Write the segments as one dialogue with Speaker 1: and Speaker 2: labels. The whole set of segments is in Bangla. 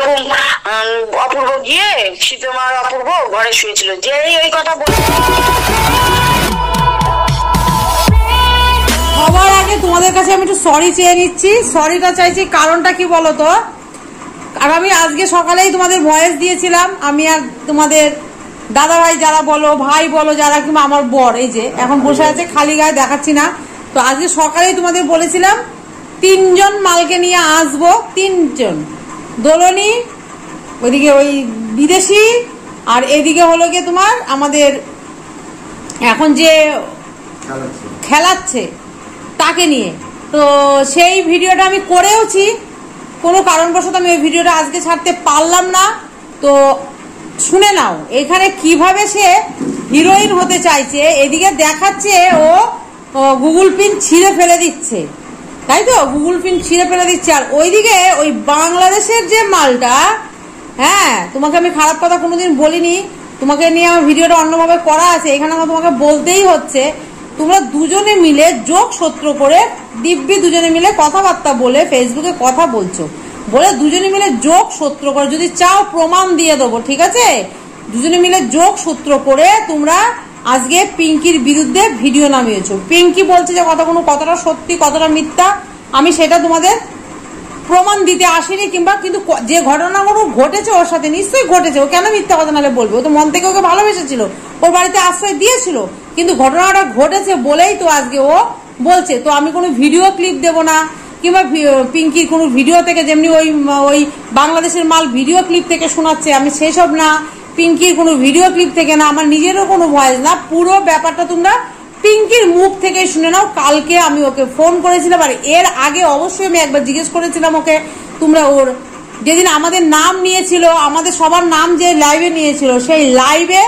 Speaker 1: এরকম অপূর্ব গিয়ে সীতামার অপূর্ব ঘরে শুয়েছিল, যেই ওই কথা বলে।
Speaker 2: সবার আগে তোমাদের কাছে আমি একটু সরি চেয়ে নিচ্ছি। সরিটা চাইছি, কারণটা কি বলো তো? আর আমি আজকে সকালেই তোমাদের ভয়েস দিয়েছিলাম, আমি আর তোমাদের দাদা ভাই যারা বলো, ভাই বলো যারা, কিংবা আমার বর এই যে এখন বসে আছে খালি গায়ে, দেখাচ্ছি না। তো আজকে সকালেই তোমাদের বলেছিলাম 3 জন মালকে নিয়ে আসবো, 3 জন, দোলনি ওইদিকে ওই বিদেশি, আর এদিকে হলো গিয়ে তোমার আমাদের এখন যে খেলাচ্ছে তাকে নিয়ে। তো সেই ভিডিওটা আমি করেওছি, কোনো কারণবশত আমি ওই ভিডিওটা আজকে ছাড়তে পারলাম না। তো শুনে নাও এখানে কিভাবে সে হিরোইন হতে চাইছে। এদিকে দেখাচ্ছে ও গুগল পিন ছিঁড়ে ফেলে দিচ্ছে, তাই তো, গুগল পিন ছিঁড়ে ফেলে দিচ্ছে। আর ওইদিকে ওই বাংলাদেশের যে মালটা, হ্যাঁ তোমাকে আমি খারাপ কথা কোনোদিন বলিনি, তোমাকে নিয়ে আমার ভিডিওটা অন্যভাবে করা আছে, এখানে আমার তোমাকে বলতেই হচ্ছে। তোমরা দুজনে মিলে যোগ সূত্র করে দিব্যি দুজনে মিলে কথাবার্তা বলে ফেসবুকে কথা বলছো, বলে দুজনে মিলে যোগ সূত্র করে, যদি চাও প্রমাণ দিয়ে দেবো, ঠিক আছে? দুজনে মিলে যোগ সূত্র করে তোমরা আজকে পিঙ্কির বিরুদ্ধে ভিডিও নামিয়েছো। পিঙ্কি বলছে যে কতটা সত্যি কতটা মিথ্যা আমি সেটা তোমাদের প্রমাণ দিতে আসেনি, কিংবা কিন্তু যে ঘটনাগুলো ঘটেছে ওর সাথে নিশ্চয়ই ঘটেছে। ও কেন মিথ্যা কথা নাহলে বলবে? ও তো মন থেকে ওকে ভালোবেসেছিল, ওর বাড়িতে আশ্রয় দিয়েছিল, কিন্তু ঘটনাটা ঘটেছে বলেই তো আজকে ও বলছে। তো আমি কোনো ভিডিও ক্লিপ দেবো না, কিংবা পিঙ্কির কোনো ভিডিও থেকে, যেমনি ওই বাংলাদেশের মাল ভিডিও ক্লিপ থেকে শোনাচ্ছে, আমি সেসব না, পিঙ্কির কোনো ভিডিও ক্লিপ থেকে না, আমার নিজেরও কোনো ভয়েস না, পুরো ব্যাপারটা তোমরা পিঙ্কির মুখ থেকে শুনে নাও। কালকে আমি ওকে ফোন করেছিলাম, আর এর আগে অবশ্যই আমি একবার জিজ্ঞেস করেছিলাম ওকে, তোমরা ওর যেদিন আমাদের নাম নিয়েছিল, আমাদের সবার নাম যে লাইভে নিয়েছিল, সেই লাইভে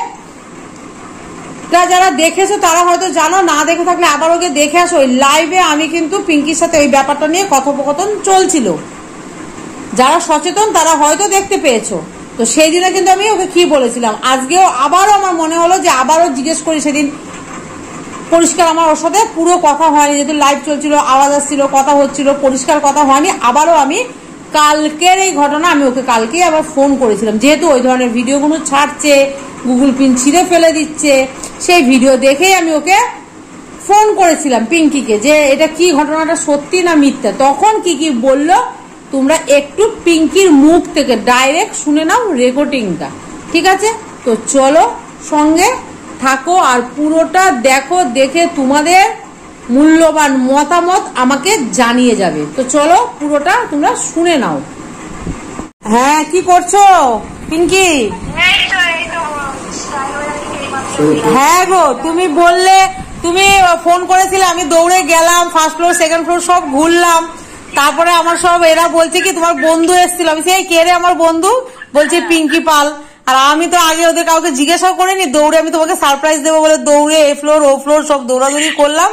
Speaker 2: যারা দেখেছো তারা হয়তো জানো, না দেখে থাকলে আবার ওকে দেখে আসো। ওই লাইভে আমি কিন্তু পিঙ্কির সাথে ওই ব্যাপারটা নিয়ে কথোপকথন চলছিল, যারা সচেতন তারা হয়তো দেখতে পেয়েছো। তো সেই দিনে কিন্তু আমি ওকে কি বলেছিলাম, আজকেও আবারও আমার মনে হলো যে আবারও জিজ্ঞেস করি। সেদিন পরিষ্কার আমার ওর সাথে পুরো কথা হয়নি, যেহেতু লাইভ চলছিল, আওয়াজ আসছিল, কথা হচ্ছিল, পরিষ্কার কথা হয়নি। আবারও আমি কালকের এই ঘটনা আমি ওকে কালকেই আবার ফোন করেছিলাম, যেহেতু ওই ধরনের ভিডিওগুলো ছাড়ছে, গুগল পিন ছিঁড়ে ফেলে দিচ্ছে, সেই ভিডিও দেখেই আমি ওকে ফোন করেছিলাম পিঙ্কিকে, যে এটা কি ঘটনাটা সত্যি না মিথ্যা। তখন কি কি বললো তোমরা একটু পিঙ্কির মুখ থেকে ডাইরেক্ট শুনে নাও রেকর্ডিংটা, ঠিক আছে? তো চলো সঙ্গে থাকো আর পুরোটা দেখো, দেখে তোমাদের মূল্যবান মতামত আমাকে জানিয়ে যাবে। তো চলো পুরোটা তোমরা শুনে নাও। হ্যাঁ, কি করছো পিঙ্কি? হ্যাঁ গো, তুমি বললে, তুমি ফোন করেছিলে, আমি দৌড়ে গেলাম, ফার্স্ট ফ্লোর সেকেন্ড ফ্লোর সব ঘুরলাম। তারপরে আমার সব এরা বলছে কি তোমার বন্ধু এসেছিল, আমি সেই কে রে আমার বন্ধু, বলছে পিঙ্কি পাল। আর আমি তো আগে ওদের কাউকে জিজ্ঞাসা করিনি, দৌড়ে আমি তোমাকে সারপ্রাইজ দেবো বলে দৌড়ে এ ফ্লোর ও ফ্লোর সব দৌড়াদৌড়ি করলাম।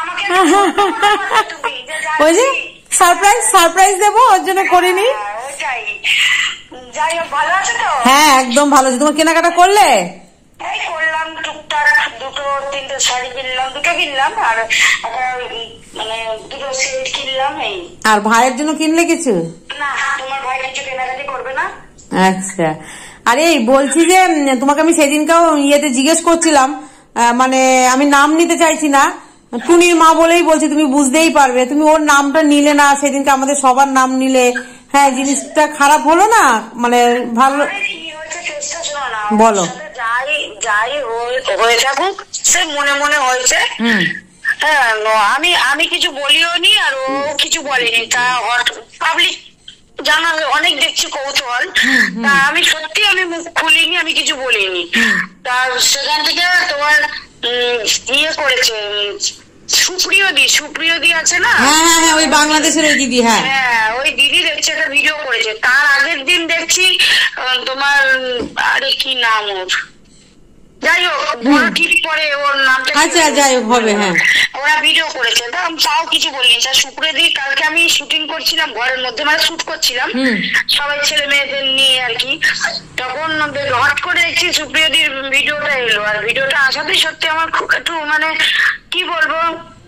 Speaker 2: ওই যে সারপ্রাইজ দেবো ওর জন্য করিনি। হ্যাঁ একদম ভালো আছে। তোমার কেনাকাটা করলে?
Speaker 1: করলাম টুকটাক, 2-3টে শাড়ি কিনলাম, 2টো কিনলাম, আর মানে 2টো সেট কিনলাম। এই
Speaker 2: আর ভাইয়ের জন্য কিনলে কিছু?
Speaker 1: না, তোমার ভাই কিছু কেনাকাটি করবে না।
Speaker 2: আচ্ছা, আরে বলছি যে তোমাকে আমি সেদিনকেও ইয়েতে জিজ্ঞেস করছিলাম, মানে আমি নাম নিতে চাইছি না, টুনির মা বলেই বলছি, তুমি বুঝতেই পারবে, তুমি ওর নামটা নিলে না, সেদিনকে আমাদের সবার নাম নিলে। হ্যাঁ, জিনিসটা খারাপ হলো না? মানে ভালো বলো।
Speaker 1: যাই হয়ে থাকুক, সে মনে মনে হয়েছে। হ্যাঁ, আমি কিছু বলিও নি, আর ও কিছু বলেনি। তা পাবলিক জানার অনেক দেখছি কৌতূহল, তা আমি সত্যি আমি মুখ খুলিনি, আমি কিছু বলিনি। তার সেখান থেকে তোমার ইয়ে করেছে সুপ্রিয়দি আছে না?
Speaker 2: হ্যাঁ, ওই বাংলাদেশের ওই দিদি। হ্যাঁ,
Speaker 1: ওই দিদি দেখছি একটা ভিডিও করেছে। তার আগের দিন দেখছি তোমার, আরে কি নাম ওর, যাই হোক বড় ঠিক পরে ওর নামটা,
Speaker 2: আচ্ছা যাই হোক হবে। হ্যাঁ,
Speaker 1: ওরা ভিডিও করেছে, তাও কিছু বলিনি। সুপ্রিয়দি কালকে আমি শুটিং করছিলাম ঘরের মধ্যে, মানে শুট করছিলাম সবাই ছেলে মেয়েদের নিয়ে আর কি। তখন হট করে দেখছি সুপ্রিয়দির ভিডিওটা এলো, আর ভিডিওটা আসাতেই সত্যি আমার খুব একটু মানে কি বলবো,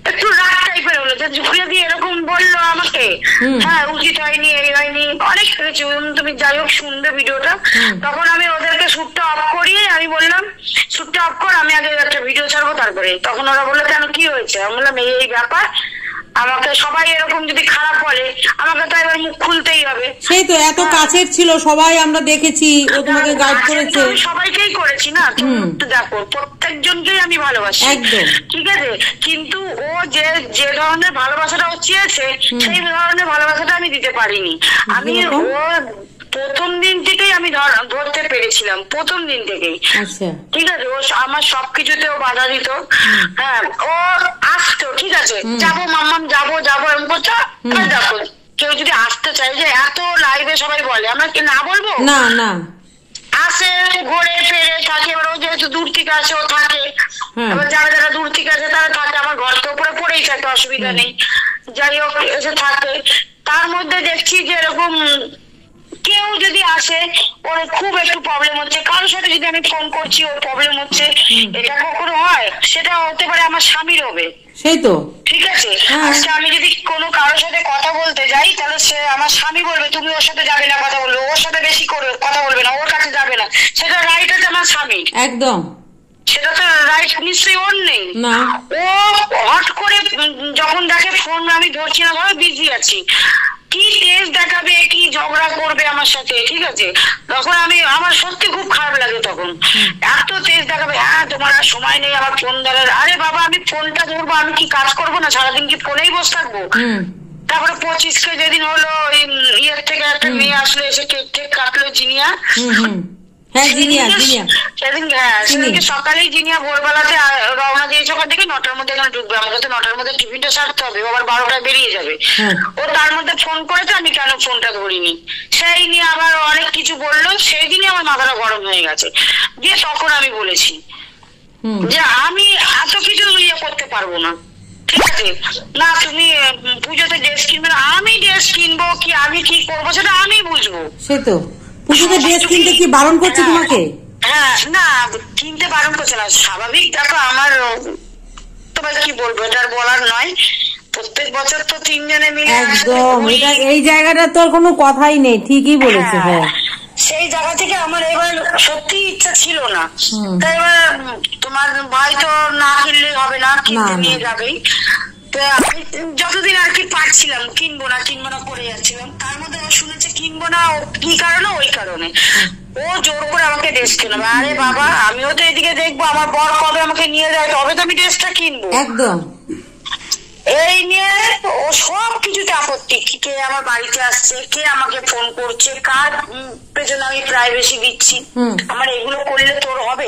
Speaker 1: একটু রাগ টাইপের হলো, যে ঝুঁকিয়ে দিয়ে এরকম বললো আমাকে, হ্যাঁ উচিত হয়নি, এই হয়নি, অনেক কিছু। তুমি যাই হোক শুনবে ভিডিওটা। তখন আমি ওদেরকে শ্যুটটা অফ করিয়ে আমি বললাম শ্যুটটা অফ কর, আমি আগে একটা ভিডিও ছাড়বো তারপরে। তখন ওরা বললো কেন, কি হয়েছে? আমি বললাম এই ব্যাপার, আমাকে সবাই এরকম যদি খারাপ বলে আমাকে তো এবার মুখ খুলতেই হবে।
Speaker 2: সেই তো এত কাছের ছিল, সবাই আমরা দেখেছি, ও তোমাকে গাইড করেছে।
Speaker 1: সবাইকেই করেছি না, তুমি দেখো প্রত্যেকজনকেই আমি ভালোবাসি, ঠিক আছে, কিন্তু ও যে ধরনের ভালোবাসাটা ও চেয়েছে সেই ধরনের ভালোবাসাটা আমি দিতে পারিনি। আমি ও প্রথম দিন থেকেই আমি ধরতে পেরেছিলাম, প্রথম দিন থেকেই, ঠিক আছে। ও আমার সবকিছুতেও বাধা দিত, হ্যাঁ ও আসতো, ঠিক আছে, যাবো মাম্মাম যাবো যাবো এরকম করতো। দেখো কেউ যদি আসতে চায়, যে এত লাইভে সবাই বলে, আমরা কি না বলবো? না না, আসে ঘুরে ফেরে থাকে, এবার ও যেহেতু দূর থেকে আসে ও থাকে, এবার যারা যারা দূর থেকে আসে তারা থাকে, আমার ঘর তো উপরে পড়েই থাকে, অসুবিধা নেই, যাই হোক এসে থাকে। তার মধ্যে দেখছি যে এরকম কেউ যদি আসে ওর খুব একটু প্রবলেম হচ্ছে, কারোর সাথে যদি আমি ফোন করছি ওর প্রবলেম হচ্ছে, এটা কখনো হয়? সেটা হতে পারে আমার স্বামীর হবে, সেই তো, ঠিক আছে। আজকে আমি যদি কোনো কারোর সাথে কথা বলতে যাই, তাহলে সে আমার স্বামী বলবে তুমি ওর সাথে যাবে না কথা বলবে, ওর সাথে বেশি করে কথা বলবে না, ওর কাছে যাবে না, সেটা রাইট আছে আমার স্বামীর, একদম, সেটা তো রাইট নিশ্চয়ই ওর নেই। ও হট করে যখন দেখে ফোন আমি ধরছি না, ধরো বিজি আছি, কি তেজ দেখাবে, কি ঝগড়া করবে আমার সাথে, ঠিক আছে, তখন আমার সত্যি খুব খারাপ লাগে। তখন এত তেজ দেখাবে, হ্যাঁ তোমার আর সময় নেই আমার ফোন ধরার। আরে বাবা আমি ফোনটা ধরবো, আমি কি কাজ করবো না? সারাদিন কি ফোনেই বসে থাকবো? তারপরে 25কে যেদিন হলো ইয়ের থেকে একটা মেয়ে আসলো, এসে কেক টেক কাটলো, জিনিয়া, সেদিনকে সকালেই জিনিয়া ভোরবেলাতে রওনা দিয়েছে ওখান থেকে, 9টার মধ্যে এখানে ঢুকবে, আমাকে তো 9টার মধ্যে টিফিনটা সারতে হবে, আবার 12টায় বেরিয়ে যাবে। ও তার মধ্যে ফোন করেছে, আমি কেন ফোনটা ধরিনি, সেই নিয়ে আবার অনেক কিছু বললো, সেই দিনই আমার মাথাটা গরম হয়ে গেছে। দিয়ে তখন আমি বলেছি যে আমি এত কিছু ইয়ে করতে পারবো না, ঠিক আছে, না তুমি পুজোতে ড্রেস কিনবে না, আমি ড্রেস কিনবো কি আমি কি করবো সেটা আমি বুঝবো। সে তো পুজোতে ড্রেস কিনতে কি বারণ করছে তোমাকে? হ্যাঁ না, কিনতে বারণ করছে না, স্বাভাবিক। দেখো আমার তোমার কি বলবো, এটা বলার নয়, প্রত্যেক বছর তো 3 জনে মিলে একদম, এটা এই জায়গাটা তোর কোনো কথাই নেই, ঠিকই বলেছে। হ্যাঁ সেই জায়গা থেকে আমার এবার সত্যি ইচ্ছা ছিল না, তাই এবার তোমার ভাই তো না কিনলে হবে না, কিনতে নিয়ে যাবেই, তো আমি যতদিন আর কি পারছিলাম কিনবো না করে যাচ্ছিলাম। তার মধ্যে ও শুনেছে কিনবো না, কি কারণে, ওই কারণে ও জোর করে আমাকে ড্রেস কিনবে। আরে বাবা আমিও তো এদিকে দেখবো আমার বর কবে আমাকে নিয়ে যায়, তবে তো আমি ড্রেসটা কিনবো, একদম। এই নিয়ে ও সব কিছুতে আপত্তি, কে আমার বাড়িতে আসছে, কে আমাকে ফোন করছে, কার পেছনে আমি প্রাইভেসি দিচ্ছি, আমার এগুলো করলে তোর হবে?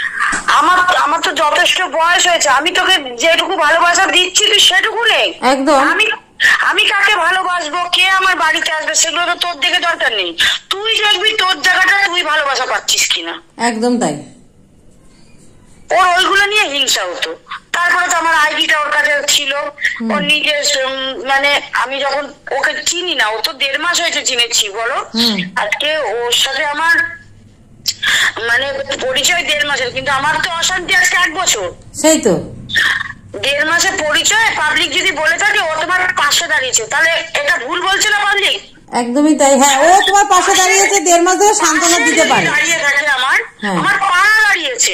Speaker 1: আমার তো যথেষ্ট বয়স হয়েছে, আমি তোকে যেটুকু ভালোবাসা দিচ্ছি তুই সেটুকু নেই, একদম। আমি কাকে ভালোবাসবো, কে আমার বাড়িতে আসবে, সেগুলো তো তোর দেখে দরকার নেই, তুই দেখবি তোর জায়গাটা তুই ভালোবাসা পাচ্ছিস কিনা, একদম তাই। ওর ওইগুলো নিয়ে হিংসা হতো। তারপরে তো আমার আইডিটা ওর কাছে ছিল, ওর নিজের, মানে আমি যখন ওকে চিনি না, ও তো 1.5 মাস হয়েছে চিনেছি, বলো আজকে ওর সাথে আমার মানে পরিচয় 1.5 মাসের, কিন্তু আমার তো অশান্তি আজকে 1 বছর। সেই তো 1.5 মাসের পরিচয়, পাবলিক যদি বলে থাকে ও তোমার পাশে দাঁড়িয়েছে, তাহলে এটা ভুল বলছে না পাবলিক? একদমই তাই। হ্যাঁ ও তোমার পাশে দাঁড়িয়েছে, 1.5 মাস ধরে সান্ত্বনা দিতে পারে, দাঁড়িয়ে থাকে আমার পা দাঁড়িয়েছে,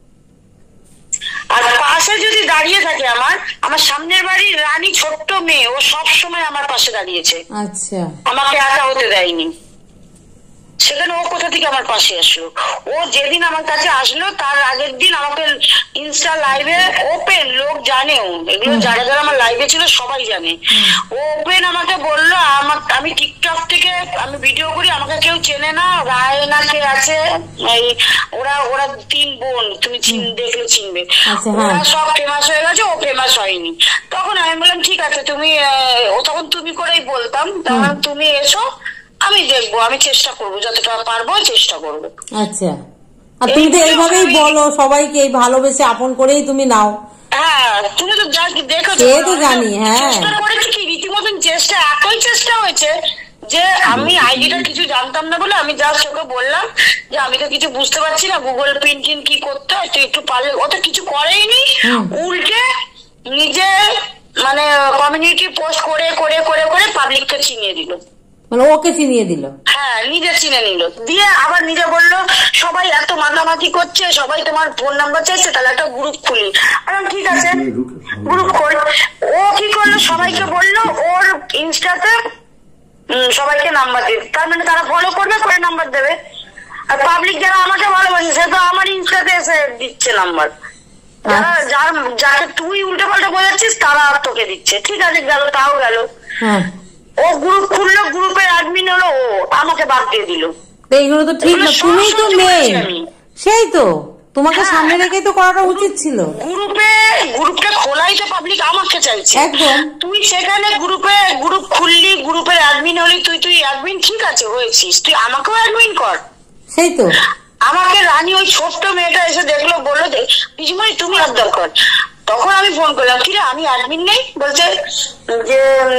Speaker 1: আর পাশে যদি দাঁড়িয়ে থাকে আমার সামনের বাড়ির রানী ছোট্ট মেয়ে, ও সব সময় আমার পাশে দাঁড়িয়েছে, আচ্ছা, আমাকে একা হতে দেয়নি। সেখানে ও কোথা থেকে আমার পাশে আসলো? ও যেদিন আমার কাছে আসলো তার আগের দিন আমাকে ইনস্টা লাইভে ওপেন, লোক জানেও এগুলো, যারা যারা আমার লাইভে ছিল সবাই জানে, ও ওপেন আমাকে বললো আমি টিকটক থেকে আমি ভিডিও করি, আমাকে কেউ চেনে না, রায়না কে আছে, ওরা 3 বোন, তুমি দেখলে চিনবে, ওরা সব ফেমাস হয়ে গেছে, ও ফেমাস হয়নি। তখন আমি বললাম ঠিক আছে তুমি, ও তখন তুমি করেই বলতাম, তখন তুমি এসো, আমি দেখবো, আমি চেষ্টা করবো, যতটা পারবো চেষ্টা করবো। আচ্ছা, আর তুমি তো এইভাবেই বলো সবাইকে, এই ভালোবেসে আপন করেই তুমি নাও। হ্যাঁ তুমি তো দেখো তো জানি, হ্যাঁ চেষ্টা করেছি কি রীতিমতন চেষ্টা, একই চেষ্টা হয়েছে যে আমি আইডিটা কিছু জানতাম না বলে আমি জাস্ট ওকে বললাম যে আমি তো কিছু বুঝতে পারছি না, গুগল প্রিন্টিং কি করতে হয়, তুই একটু পারলে, ও তো কিছু করেইনি, উল্টে নিজে মানে কমিউনিটি পোস্ট করে করে করে করে পাবলিককে চিনিয়ে দিল,
Speaker 2: মানে ওকে চিনিয়ে দিল।
Speaker 1: হ্যাঁ, নিজে চিনে নিল, দিয়ে আবার নিজে বললো সবাই এত মাতামাতি করছে, সবাই তোমার ফোন নাম্বার চাইছে, তাহলে একটা গ্রুপ খুলি। ঠিক আছে, গ্রুপ করি। ও কি করলো, সবাইকে বললো ওর ইনস্টাতে সবাইকে নাম্বার দিবে, তার মানে তারা ফলো করবে, করে নাম্বার দেবে। আর পাবলিক যারা আমাকে ভালোবাসে সে তো আমার ইনস্টাতে এসে দিচ্ছে নাম্বার, যাকে তুই উল্টো পাল্টা বোঝাচ্ছিস তারা তোকে দিচ্ছে। ঠিক আছে, গেল, তাও গেল। ও গ্রুপ খুললো, গ্রুপের অ্যাডমিন হলো ও, আমাকে বাদ দিয়ে দিল।
Speaker 2: এইগুলো তো ঠিক না, তুমি তো মেয়ে, সেই তো তোমাকে সামনে রেখেই তো করাটা উচিত ছিল।
Speaker 1: গ্রুপটা খোলাই তো পাবলিক আমাকে চাইছে
Speaker 2: একদম।
Speaker 1: তুই সেখানে গ্রুপ খুললি, গ্রুপের অ্যাডমিন হলি, তুই অ্যাডমিন ঠিক আছে হয়েছিস, তুই আমাকেও অ্যাডমিন কর।
Speaker 2: সেই তো
Speaker 1: আমাকে রানী ওই ছোট্ট মেয়েটা এসে দেখলো, বললো যে পিসিমণি তুমি আর দরকার। তখন আমি ফোন করলাম, কিরে আমি অ্যাডমিন নেই, বলছে যে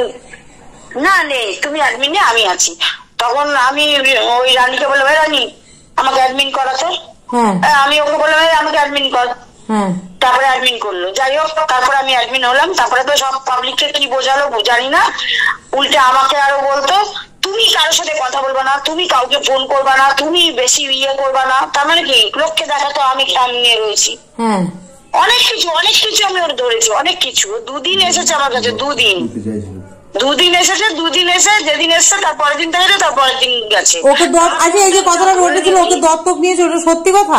Speaker 1: না নেই, তুমি অ্যাডমিন নেই, আমি আছি। তখন আমি ওই রানীকে বললাম, রানী আমাকে অ্যাডমিন করাতো। আমি ওকে বললাম আমাকে অ্যাডমিন কর, তারপরে অ্যাডমিন করলো। যাই হোক, তারপরে আমি অ্যাডমিন হলাম। তারপরে তো সব পাবলিককে কি বোঝালো জানি না, উল্টে আমাকে আরো বলতো তুমি কারোর সাথে কথা বলবা না, তুমি কাউকে ফোন করবা না, তুমি বেশি ইয়ে করবা না। তার মানে কি লোককে দেখাতো আমি নিয়ে রয়েছি। অনেক কিছু আমি ওর ধরেছি, অনেক কিছু। 2 দিন এসেছে আমার কাছে, 2 দিন এসেছে, 2 দিন এসে যেদিন এসছে তারপরের দিন থেকে তারপরের দিন গেছে।
Speaker 2: ওকে আচ্ছা, এই যে কথাটা বলেছিল ওকে দত্তক নিয়েছে, ওটা সত্যি কথা?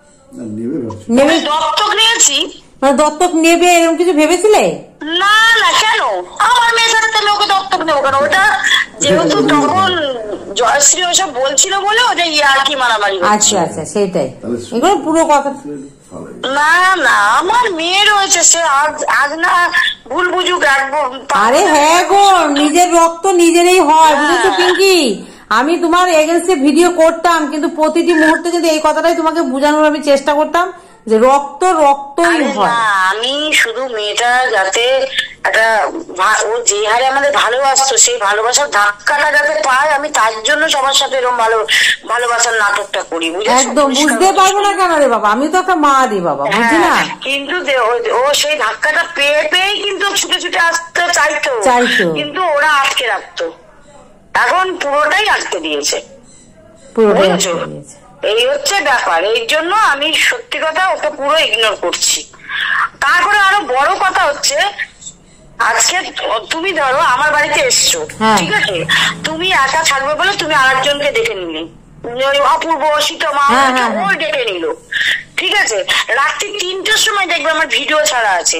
Speaker 1: নেবে দত্তক নিয়েছি,
Speaker 2: মানে দত্তক নেবে এরকম কিছু ভেবেছিলে?
Speaker 1: না না, কেন আমার মেয়ের সাথে ওকে দত্তক নেবো কেন? ওটা যেহেতু তখন জয়শ্রী ওসব বলছিল বলে ওটা ইয়ার্কি মারামারি।
Speaker 2: আচ্ছা আচ্ছা, সেটাই, এগুলো পুরো কথা।
Speaker 1: না না, আমার মেয়ে রয়েছে, সে আজ না ভুল বুঝুক।
Speaker 2: আরে হ্যাঁ গো, নিজের রক্ত নিজেরই হয়, বুঝেছো পিঙ্কি? আমি তোমার এগেনস্টে ভিডিও করতাম, কিন্তু প্রতিটি মুহূর্তে যদি এই কথাটাই তোমাকে বোঝানোর আমি চেষ্টা করতাম যে রক্ত রক্তই হয়।
Speaker 1: আমি শুধু মেয়েটা যাতে একটা ও যে হারে আমাদের ভালোবাসতো, সেই ভালোবাসার ধাক্কাটা যাতে পায়, আমি তার জন্য সবার সাথে এরকম ভালোবাসার নাটকটা করি।
Speaker 2: একদম বুঝতে পারবো না কেন রে বাবা, আমি তো একটা মা রে বাবা, বুঝি না?
Speaker 1: কিন্তু ও সেই ধাক্কাটা পেয়েই কিন্তু ছুটে ছুটে আসতে চাইতো, কিন্তু ওরা আটকে রাখতো। এখন পুরোটাই আটকে দিয়েছে, বুঝেছো? এই হচ্ছে ব্যাপার। এই জন্য আমি সত্যি কথা ওকে পুরো ইগনোর করছি। তারপরে আরো বড় কথা হচ্ছে, আজকে তুমি ধরো আমার বাড়িতে এসছো, ঠিক আছে, তুমি একা থাকবে বলে তুমি আরেকজনকে দেখে নিলে, অপূর্ব, সীতমা, ও ডেকে নিল, ঠিক আছে। রাত্রি 3টের সময় দেখবে আমার ভিডিও ছাড়া আছে।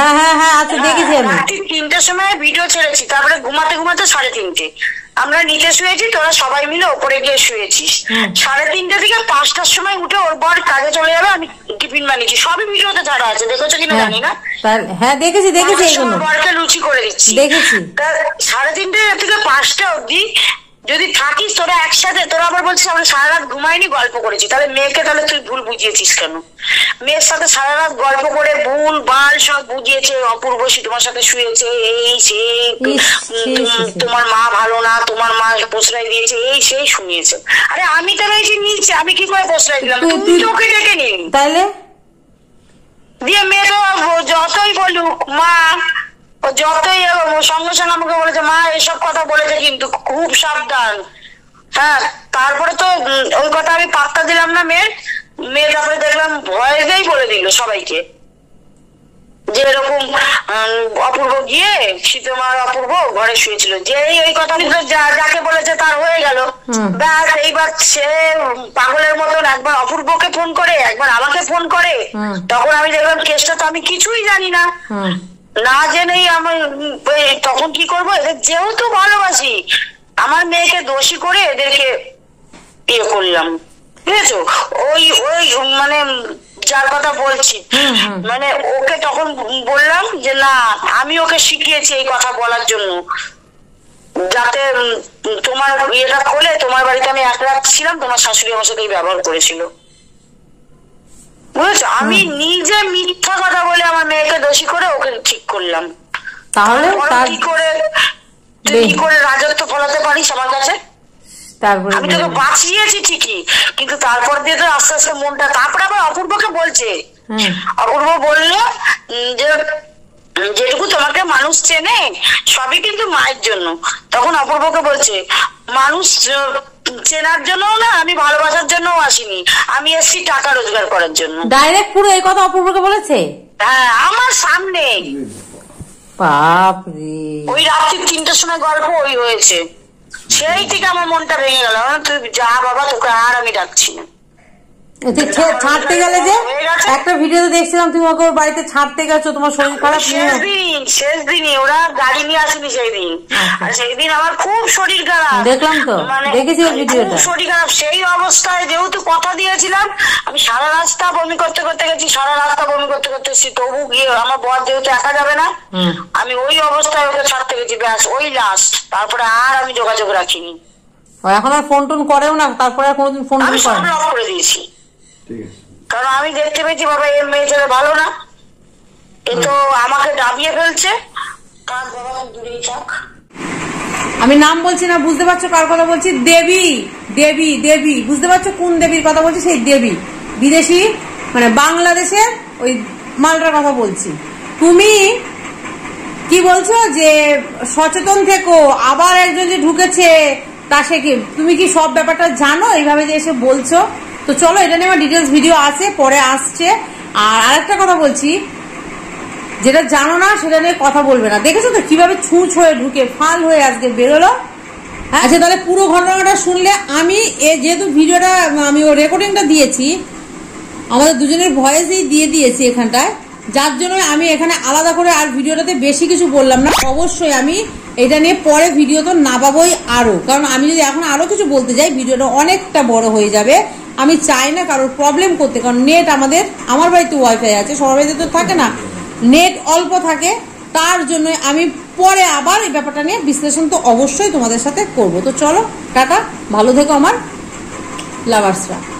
Speaker 1: রাত্রি 3টের সময় ভিডিও ছেড়েছি, তারপরে ঘুমাতে 3:30 আমরা নিচে শুয়েছি, তোরা সবাই মিলে ওপরে গিয়ে শুয়েছিস। 3:30 থেকে 5টার সময় উঠে ওর বর কাজে চলে যাবে, আমি টিফিন বানিয়েছি, সবই ভিডিওতে ছাড়া আছে, দেখেছো কিনা জানি না।
Speaker 2: হ্যাঁ দেখেছি।
Speaker 1: বরকে লুচি করে দিচ্ছি, দেখেছি। 3:30 থেকে 5টা অব্দি যদি থাকিস তোরা একসাথে, তোরা আবার বলছিস আমরা সারা রাত ঘুমাইনি, গল্প করেছি। তাহলে মেয়েকে তাহলে তুই ভুল বুঝিয়েছিস কেন? মেয়ের সাথে সারা রাত গল্প করে ভুল বাল সব বুঝিয়েছে, অপূর্ব তোমার সাথে শুয়েছে, এই সেই, তোমার মা ভালো না, তোমার মা প্রশ্রয় দিয়েছে, এই সেই শুনিয়েছে। আরে আমি তো রয়েছি নিচে, আমি কি করে প্রশ্রয় দিলাম? তুই তো ওকে ডেকে নিন।
Speaker 2: তাইলে
Speaker 1: দিয়ে মেয়ে তো যতই বলুক মা, যতই সঙ্গে সঙ্গে আমাকে বলেছে মা এসব কথা বলেছে কিন্তু খুব সাবধান। হ্যাঁ, তারপরে তো ওই কথা আমি পাত্তা দিলাম না মেয়ে তারপরে দেখলাম ভয়েই বলে দিল সবাইকে যে এরকম অপূর্ব গিয়ে সীতমার অপূর্ব ঘরে শুয়েছিল, যে এই কথা যাকে বলেছে তার হয়ে গেল। ব্যাস, এইবার সে পাগলের মতন একবার অপূর্বকে ফোন করে, একবার আমাকে ফোন করে। তখন আমি দেখলাম কেসটা তো আমি কিছুই জানি না, না জেনেই আমি তখন কি করবো, এদের যেহেতু ভালোবাসি আমার মেয়েকে দোষী করে এদেরকে ইয়ে করলাম, বুঝেছো? ওই মানে যার কথা বলছি, মানে ওকে তখন বললাম যে না, আমি ওকে শিখিয়েছি এই কথা বলার জন্য, যাতে তোমার ইয়েটা খোলে। তোমার বাড়িতে আমি 1 রাত ছিলাম, তোমার শাশুড়ি আমার সাথে ব্যবহার করেছিল, বুঝেছো? আমি নিজে মিথ্যা কথা বলে আমার মেয়েকে দোষী করে ওকে ঠিক করলাম।
Speaker 2: তাহলে
Speaker 1: কি করে রাজত্ব ফলাতে পারিস আমার কাছে? আমি তোকে বাঁচিয়েছি ঠিকই, কিন্তু তারপর দিয়ে তো আস্তে আস্তে মনটা। তারপরে আবার অপূর্বকে বলছে, অপূর্ব বললো যে যেটুকু তোমাকে মানুষ চেনে সবই কিন্তু মায়ের জন্য। তখন অপূর্বকে বলছে মানুষ চেনার জন্য না, আমি ভালোবাসার জন্য আসিনি, আমি এসেছি টাকা রোজগার করার জন্য।
Speaker 2: ডাইরেক্ট পুরো এই কথা অপূর্বকে বলেছে?
Speaker 1: হ্যাঁ, আমার সামনে।
Speaker 2: বাপরে,
Speaker 1: ওই রাত্রি 3টার সময় গল্প ওই হয়েছে, সেই থেকে আমার মনটা ভেঙে গেল। তুই যা বাবা, তোকে আর আমি ডাকছি না।
Speaker 2: ছাড়তে গেলে যে একটা ভিডিওতে দেখছিলাম তুমি ওকে ওর বাড়িতে ছাড়তে গেছো, তোমার শরীর খারাপ।
Speaker 1: শেষ দিনই ওরা গাড়ি নিয়ে আসেনি সেই দিন, আর সেই দিন আমার খুব শরীর খারাপ,
Speaker 2: দেখলাম তো, দেখেছি ভিডিওটা।
Speaker 1: শরীর খারাপ, সেই অবস্থায় যেহেতু কথা দিয়েছিলাম, আমি সারা রাস্তা বমি করতে করতে গেছি, সারা রাস্তা বমি করতে করতে এসেছি, তবু গিয়ে আমার বর যেহেতু একা যাবে না, আমি ওই অবস্থায় ওকে ছাড়তে গেছি, ব্যাস ওই লাস্ট। তারপরে আর আমি যোগাযোগ রাখিনি।
Speaker 2: এখন আর ফোন টোন করেও না? তারপরে আর কোনোদিন ফোন
Speaker 1: আমি সব ব্লক করে দিয়েছি, কারণ আমি দেখতে পেয়েছি বাবা এর মেয়ে ছেলে ভালো না, এ তো আমাকে দাবিয়ে ফেলছে। কার বাবা দূরেই থাক,
Speaker 2: আমি নাম বলছি না, বুঝতে পারছো কার কথা বলছি? দেবী, দেবী, দেবী, বুঝতে পারছো কোন দেবীর কথা বলছি? সেই দেবী, বিদেশি মানে বাংলাদেশের ওই মালটার কথা বলছি। তুমি কি বলছো যে সচেতন থেকো, আবার একজন যে ঢুকেছে তা সে কি, তুমি কি সব ব্যাপারটা জানো এইভাবে যে এসে বলছো? তো চলো, এটা নিয়ে আমার ডিটেলস ভিডিও আছে, পরে আসছে। আর আরেকটা কথা বলছি, যেটা জানো না সেটা নিয়ে কথা বলবে না। দেখেছো তো কিভাবে ছুঁচ হয়ে ঢুকে ফাল হয়ে আজকে বেরোলো। আচ্ছা, তাহলে পুরো ঘটনাটা শুনলে, আমি যেহেতু ভিডিওটা আমি ও রেকর্ডিংটা দিয়েছি, আমাদের দুজনের ভয়েসেই দিয়ে দিয়েছি এখানটায়, যার জন্য আমি এখানে আলাদা করে আর ভিডিওটাতে বেশি কিছু বললাম না। অবশ্যই আমি এটা নিয়ে পরে ভিডিও তো না পাবোই আরো, কারণ আমি যদি এখন আরো কিছু বলতে যাই ভিডিওটা অনেকটা বড় হয়ে যাবে। আমি চাই না কারোর প্রবলেম করতে, কারণ নেট আমার বাড়িতে ওয়াইফাই আছে, সবার বাড়িতে তো থাকে না, নেট অল্প থাকে, তার জন্য আমি পরে আবার এই ব্যাপারটা নিয়ে বিশ্লেষণ তো অবশ্যই তোমাদের সাথে করবো। তো চলো, টাটা, ভালো থেকো আমার লাভার্সরা।